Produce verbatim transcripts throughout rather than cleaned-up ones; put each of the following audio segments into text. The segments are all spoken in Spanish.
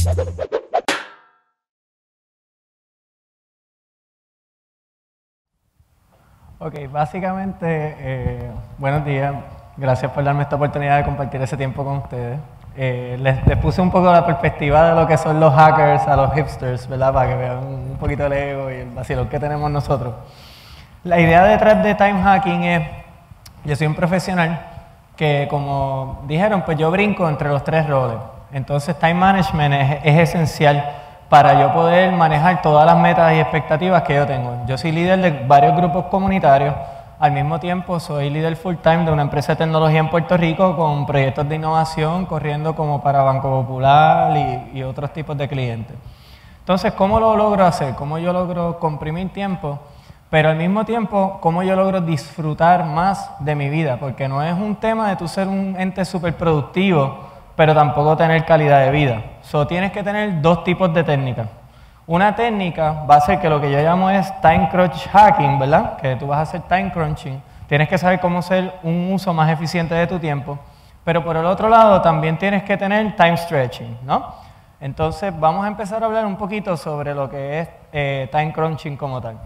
Ok, básicamente, eh, buenos días. Gracias por darme esta oportunidad de compartir ese tiempo con ustedes. Eh, les, les puse un poco la perspectiva de lo que son los hackers a los hipsters, ¿verdad? Para que vean un poquito el ego y el vacilón que tenemos nosotros. La idea detrás de time hacking es, yo soy un profesional que, como dijeron, pues yo brinco entre los tres roles. Entonces, time management es, es esencial para yo poder manejar todas las metas y expectativas que yo tengo. Yo soy líder de varios grupos comunitarios, al mismo tiempo soy líder full time de una empresa de tecnología en Puerto Rico con proyectos de innovación corriendo como para Banco Popular y, y otros tipos de clientes. Entonces, ¿cómo lo logro hacer? ¿Cómo yo logro comprimir tiempo? Pero al mismo tiempo, ¿cómo yo logro disfrutar más de mi vida? Porque no es un tema de tú ser un ente súper productivo, pero tampoco tener calidad de vida. So, tienes que tener dos tipos de técnicas. Una técnica va a ser que lo que yo llamo es time crunch hacking, ¿verdad? Que tú vas a hacer time crunching. Tienes que saber cómo hacer un uso más eficiente de tu tiempo. Pero por el otro lado, también tienes que tener time stretching, ¿no? Entonces, vamos a empezar a hablar un poquito sobre lo que es eh, time crunching como tal.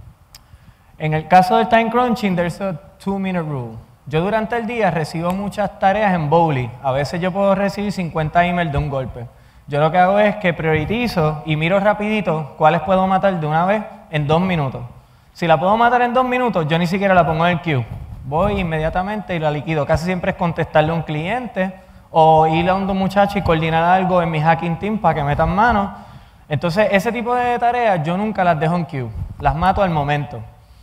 En el caso del time crunching, there's a two-minute rule. Yo durante el día recibo muchas tareas en Bowly. A veces yo puedo recibir cincuenta emails de un golpe. Yo lo que hago es que priorizo y miro rapidito cuáles puedo matar de una vez en dos minutos. Si la puedo matar en dos minutos, yo ni siquiera la pongo en el queue. Voy inmediatamente y la liquido. Casi siempre es contestarle a un cliente o ir a un muchacho y coordinar algo en mi hacking team para que metan mano. Entonces, ese tipo de tareas yo nunca las dejo en queue. Las mato al momento.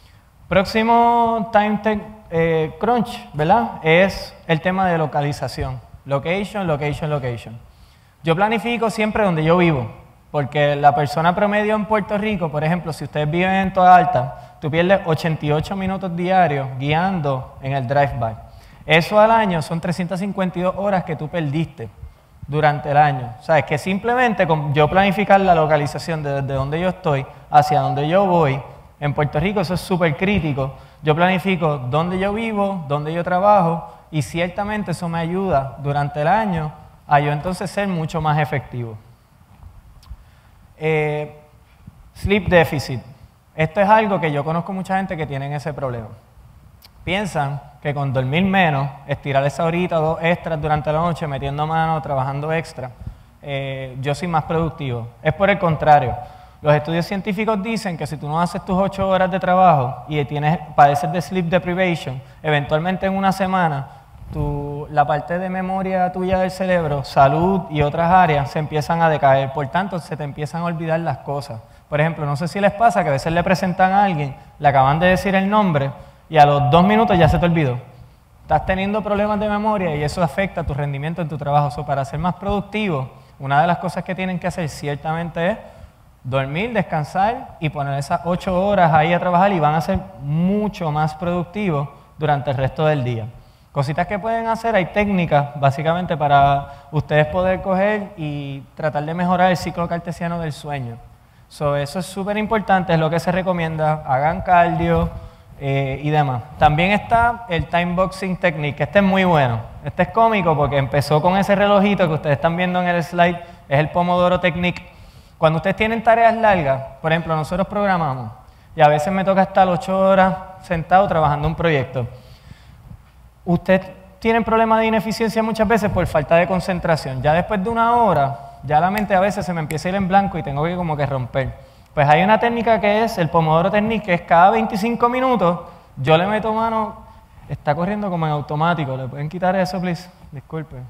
Próximo time tech, eh, crunch, ¿verdad? Es el tema de localización. Location, location, location. Yo planifico siempre donde yo vivo, porque la persona promedio en Puerto Rico, por ejemplo, si ustedes viven en Toda Alta, tú pierdes ochenta y ocho minutos diarios guiando en el drive-by. Eso al año son trescientas cincuenta y dos horas que tú perdiste durante el año. O sea, es que simplemente con yo planificar la localización de desde donde yo estoy hacia donde yo voy, en Puerto Rico eso es súper crítico. Yo planifico dónde yo vivo, dónde yo trabajo y ciertamente eso me ayuda durante el año a yo entonces ser mucho más efectivo. Eh, sleep deficit. Esto es algo que yo conozco mucha gente que tienen ese problema. Piensan que con dormir menos, estirar esa horita o dos extras durante la noche, metiendo mano, trabajando extra, eh, yo soy más productivo. Es por el contrario. Los estudios científicos dicen que si tú no haces tus ocho horas de trabajo y tienes, padeces de sleep deprivation, eventualmente en una semana, tu, la parte de memoria tuya del cerebro, salud y otras áreas se empiezan a decaer. Por tanto, se te empiezan a olvidar las cosas. Por ejemplo, no sé si les pasa que a veces le presentan a alguien, le acaban de decir el nombre y a los dos minutos ya se te olvidó. Estás teniendo problemas de memoria y eso afecta tu rendimiento en tu trabajo. So, para ser más productivo, una de las cosas que tienen que hacer ciertamente es dormir, descansar y poner esas ocho horas ahí a trabajar y van a ser mucho más productivos durante el resto del día. Cositas que pueden hacer, hay técnicas básicamente para ustedes poder coger y tratar de mejorar el ciclo cartesiano del sueño. So, eso es súper importante, es lo que se recomienda, hagan cardio eh, y demás. También está el time boxing technique, este es muy bueno. Este es cómico porque empezó con ese relojito que ustedes están viendo en el slide, es el Pomodoro Technique. Cuando ustedes tienen tareas largas, por ejemplo, nosotros programamos y a veces me toca estar ocho horas sentado trabajando un proyecto. Ustedes tienen problemas de ineficiencia muchas veces por falta de concentración. Ya después de una hora, ya la mente a veces se me empieza a ir en blanco y tengo que como que romper. Pues hay una técnica que es el Pomodoro Technique, que es cada veinticinco minutos, yo le meto mano, está corriendo como en automático. ¿Le pueden quitar eso, please? Disculpe.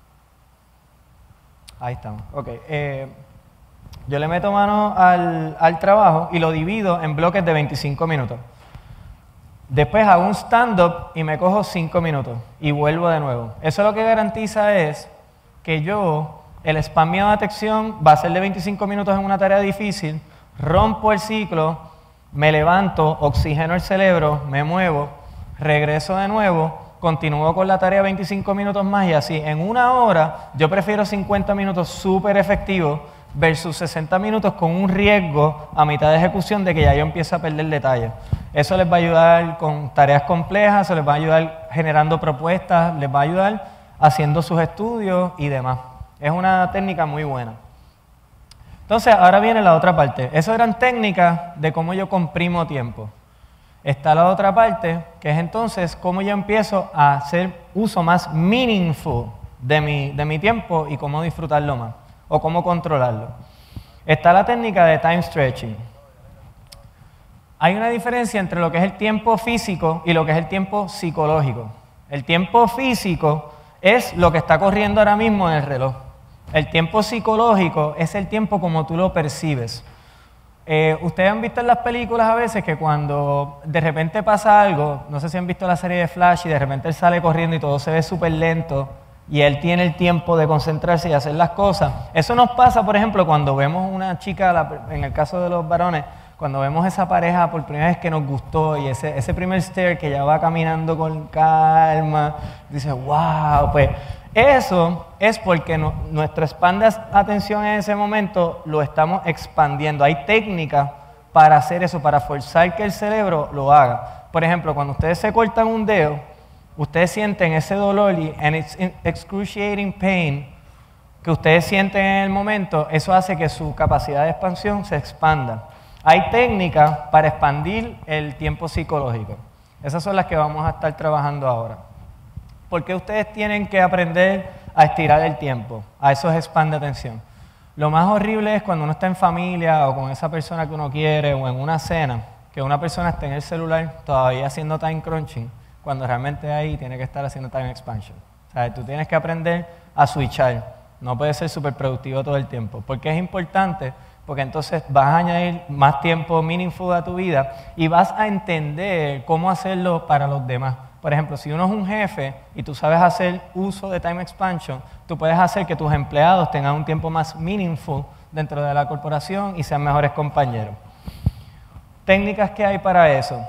Ahí estamos. Ok. Eh, Yo le meto mano al, al trabajo y lo divido en bloques de veinticinco minutos. Después hago un stand-up y me cojo cinco minutos y vuelvo de nuevo. Eso lo que garantiza es que yo, el spam mío de atención va a ser de veinticinco minutos en una tarea difícil, rompo el ciclo, me levanto, oxigeno el cerebro, me muevo, regreso de nuevo, continúo con la tarea veinticinco minutos más y así. En una hora yo prefiero cincuenta minutos súper efectivos versus sesenta minutos con un riesgo a mitad de ejecución de que ya yo empiezo a perder detalles. Eso les va a ayudar con tareas complejas, eso les va a ayudar generando propuestas, les va a ayudar haciendo sus estudios y demás. Es una técnica muy buena. Entonces, ahora viene la otra parte. Eso eran técnicas de cómo yo comprimo tiempo. Está la otra parte, que es entonces cómo yo empiezo a hacer uso más meaningful de mi, de mi tiempo y cómo disfrutarlo más, o cómo controlarlo. Está la técnica de time stretching. Hay una diferencia entre lo que es el tiempo físico y lo que es el tiempo psicológico. El tiempo físico es lo que está corriendo ahora mismo en el reloj. El tiempo psicológico es el tiempo como tú lo percibes. Eh, Ustedes han visto en las películas a veces que cuando de repente pasa algo, no sé si han visto la serie de Flash y de repente él sale corriendo y todo se ve súper lento y él tiene el tiempo de concentrarse y hacer las cosas. Eso nos pasa, por ejemplo, cuando vemos una chica, en el caso de los varones, cuando vemos esa pareja por primera vez que nos gustó y ese, ese primer stare que ya va caminando con calma, dice, wow, pues eso es porque no, nuestro span de atención en ese momento lo estamos expandiendo. Hay técnicas para hacer eso, para forzar que el cerebro lo haga. Por ejemplo, cuando ustedes se cortan un dedo, ustedes sienten ese dolor y and it's excruciating pain que ustedes sienten en el momento, eso hace que su capacidad de expansión se expanda. Hay técnicas para expandir el tiempo psicológico. Esas son las que vamos a estar trabajando ahora. ¿Por qué ustedes tienen que aprender a estirar el tiempo, a esos span de atención? Lo más horrible es cuando uno está en familia o con esa persona que uno quiere o en una cena, que una persona esté en el celular todavía haciendo time crunching, cuando realmente ahí tiene que estar haciendo time expansion. O sea, tú tienes que aprender a switchar. No puedes ser súper productivo todo el tiempo. ¿Por qué es importante? Porque entonces vas a añadir más tiempo meaningful a tu vida y vas a entender cómo hacerlo para los demás. Por ejemplo, si uno es un jefe y tú sabes hacer uso de time expansion, tú puedes hacer que tus empleados tengan un tiempo más meaningful dentro de la corporación y sean mejores compañeros. Técnicas que hay para eso.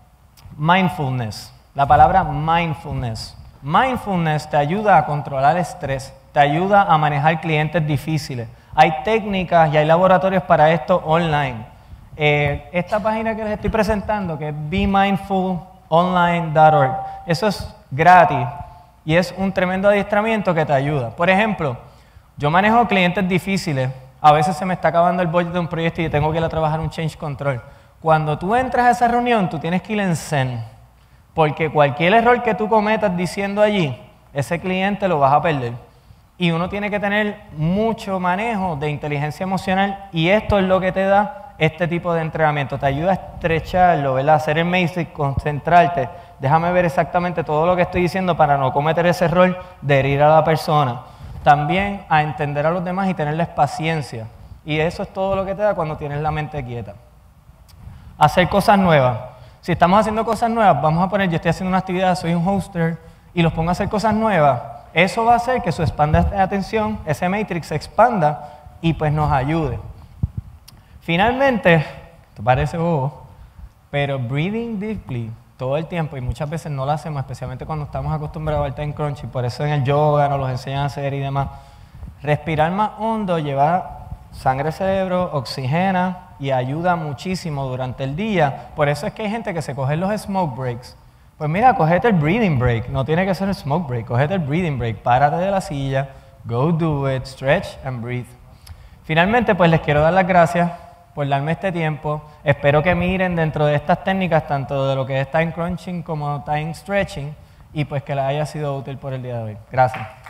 Mindfulness. La palabra mindfulness. Mindfulness te ayuda a controlar estrés, te ayuda a manejar clientes difíciles. Hay técnicas y hay laboratorios para esto online. Eh, esta página que les estoy presentando, que es be mindful online punto org, eso es gratis y es un tremendo adiestramiento que te ayuda. Por ejemplo, yo manejo clientes difíciles, a veces se me está acabando el budget de un proyecto y tengo que ir a trabajar un change control. Cuando tú entras a esa reunión, tú tienes que ir en zen, porque cualquier error que tú cometas diciendo allí, ese cliente lo vas a perder. Y uno tiene que tener mucho manejo de inteligencia emocional y esto es lo que te da este tipo de entrenamiento. Te ayuda a estrecharlo, ¿verdad? Hacer el matrix, concentrarte. Déjame ver exactamente todo lo que estoy diciendo para no cometer ese error de herir a la persona. También a entender a los demás y tenerles paciencia. Y eso es todo lo que te da cuando tienes la mente quieta. Hacer cosas nuevas. Si estamos haciendo cosas nuevas, vamos a poner, yo estoy haciendo una actividad, soy un hoster, y los pongo a hacer cosas nuevas. Eso va a hacer que su span de atención, ese matrix, se expanda y pues nos ayude. Finalmente, esto parece bobo, pero breathing deeply todo el tiempo, y muchas veces no lo hacemos, especialmente cuando estamos acostumbrados al time crunch, y por eso en el yoga nos los enseñan a hacer y demás. Respirar más hondo lleva sangre al cerebro, oxigena y ayuda muchísimo durante el día. Por eso es que hay gente que se coge los smoke breaks. Pues mira, cogete el breathing break, no tiene que ser el smoke break, cogete el breathing break, párate de la silla, go do it, stretch and breathe. Finalmente, pues les quiero dar las gracias por darme este tiempo. Espero que miren dentro de estas técnicas, tanto de lo que es time crunching como time stretching, y pues que les haya sido útil por el día de hoy. Gracias.